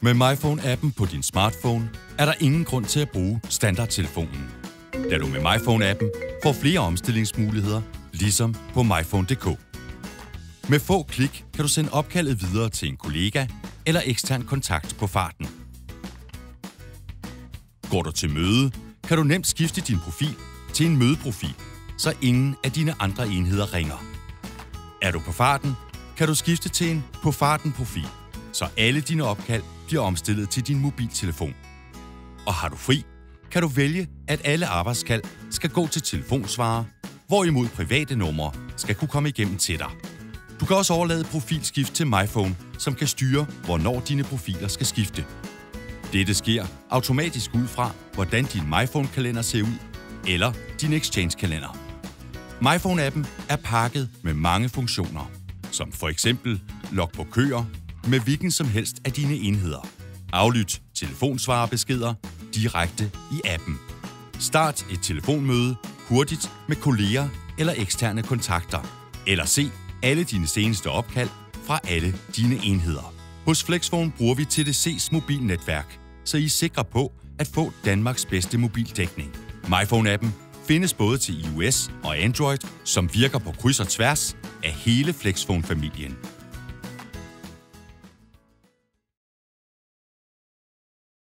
Med MyPhone-appen på din smartphone er der ingen grund til at bruge standardtelefonen, da du med MyPhone-appen får flere omstillingsmuligheder, ligesom på myphone.dk. Med få klik kan du sende opkaldet videre til en kollega eller ekstern kontakt på farten. Går du til møde, kan du nemt skifte din profil til en mødeprofil, så ingen af dine andre enheder ringer. Er du på farten, kan du skifte til en på farten-profil, så alle dine opkald bliver omstillet til din mobiltelefon. Og har du fri, kan du vælge, at alle arbejdskald skal gå til telefonsvarer, hvorimod private numre skal kunne komme igennem til dig. Du kan også overlade profilskift til MyPhone, som kan styre, hvornår dine profiler skal skifte. Dette sker automatisk ud fra, hvordan din MyPhone-kalender ser ud, eller din Exchange-kalender. MyPhone-appen er pakket med mange funktioner, som for eksempel log på køer med hvilken som helst af dine enheder. Aflyt telefonsvarerbeskeder direkte i appen. Start et telefonmøde hurtigt med kolleger eller eksterne kontakter. Eller se alle dine seneste opkald fra alle dine enheder. Hos Flexphone bruger vi TDC's mobilnetværk, så I er sikre på at få Danmarks bedste mobildækning. MyPhone-appen findes både til iOS og Android, som virker på kryds og tværs af hele Flexphone-familien.